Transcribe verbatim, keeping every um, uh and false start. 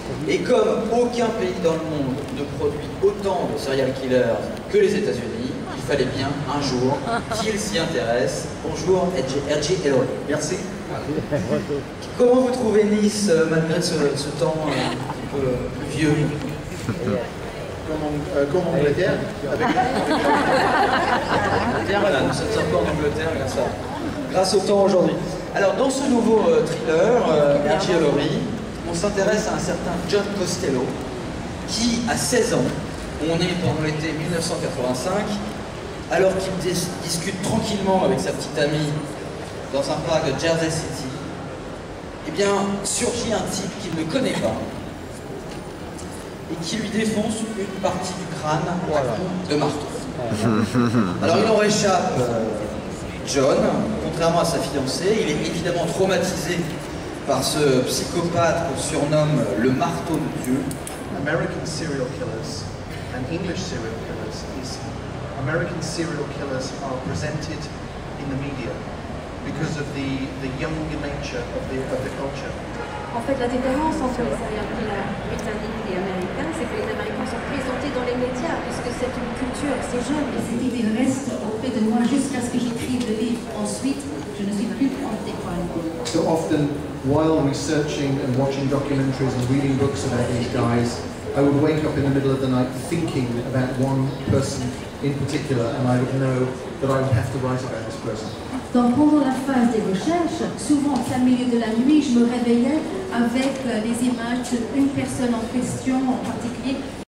Et comme aucun pays dans le monde ne produit autant de serial killers que les États-Unis, il fallait bien un jour qu'ils s'y intéressent. Bonjour, R J Ellory. Merci. Comment vous trouvez Nice malgré ce, ce temps un petit peu vieux? Comme en, euh, comme en Angleterre. Avec... Voilà, nous sommes encore en Angleterre grâce, à, grâce au temps aujourd'hui. Alors dans ce nouveau euh, thriller, euh, R J Ellory, on s'intéresse à un certain John Costello qui, à seize ans, on est pendant l'été mille neuf cent quatre-vingt-cinq, alors qu'il dis discute tranquillement avec sa petite amie dans un parc de Jersey City, eh bien, surgit un type qu'il ne connaît pas et qui lui défonce une partie du crâne à coups de marteau. Alors il en réchappe, euh, John, contrairement à sa fiancée, il est évidemment traumatisé par ce psychopathe qu'on surnomme le marteau de Dieu. American serial killers and English serial killers is American serial killers are presented in the media because of the the younger nature of the of the culture. En fait, la différence entre les serial killers britanniques et américains, c'est que les Américains sont présentés dans les médias, puisque c'est une culture assez jeune. Et cette idée reste auprès de moi jusqu'à ce que j'écrive le livre. Ensuite, je ne suis plus en décolle. So often, while researching and watching documentaries and reading books about these guys, I would wake up in the middle of the night thinking about one person in particular, and I would know that I would have to write about this person. Donc pendant la phase des recherches, souvent au plein milieu de la nuit, je me réveillais avec les images d'une personne en question en particulier.